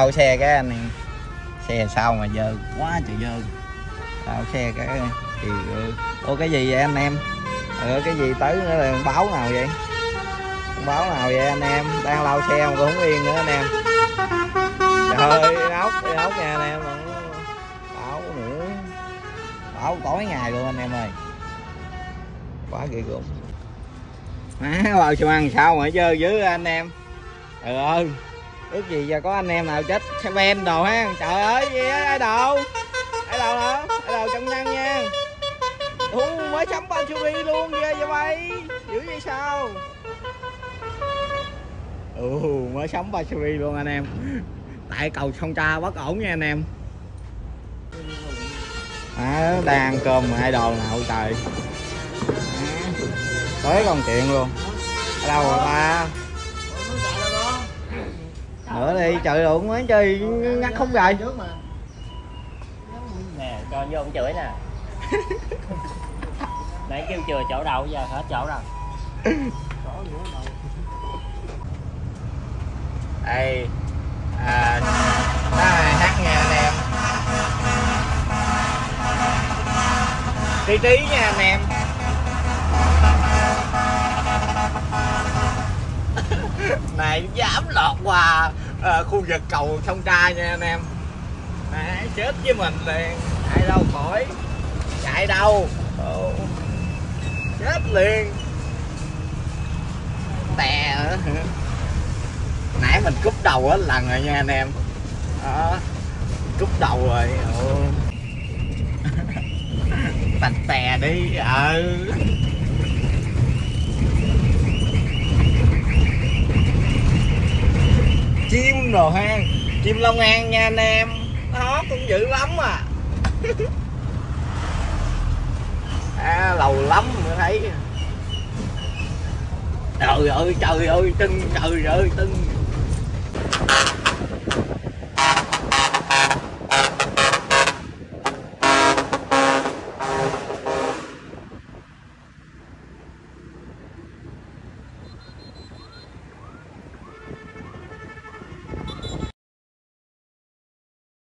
lau xe cái anh em. Xe sao mà dơ quá trời dơ. Lau xe cái thì ô cái gì vậy anh em? Cái gì tới nữa là báo nào vậy? Báo nào vậy anh em? Đang lau xe mà cũng không yên nữa anh em. Trời ơi ốc nha anh em. Báo nữa. Báo tối ngày luôn anh em ơi. Quá ghê gớm. Bao xi măng sao mà dơ dữ anh em. Trời ơi. Ước gì giờ có anh em nào chết xe ben đồ ha. Trời ơi gì á, ai đâu? Ai đâu hả? Ai đâu trong nhân nha. Mới sắm Pansuri luôn ghê vậy bay. Dữ vậy sao? Mới sắm Pansuri luôn anh em. Tại cầu Sông Tra bất ổn nha anh em. Đang ăn cơm mà idol nào trời. Tới công chuyện luôn. Ở đâu rồi ta? Nữa đi trời ơi mới chơi ngắt khúc rồi. Nè cho vô ông chửi nè. Nãy kêu chừa chỗ đầu giờ hết chỗ rồi. Đây hát nha anh em. Tí tí nha anh em. Này dám lọt qua khu vực cầu Sông Tra nha anh em. Chết với mình liền. Ai đâu khỏi. Chạy đâu. Chết liền. Tè nãy mình cúp đầu á lần rồi nha anh em. Cúp đầu rồi. Tạch tè đi. Chim đồ ha. Chim Long An nha anh em. Nó cũng dữ lắm à. Lầu lắm mới thấy. Trời ơi tưng. Trời ơi tưng.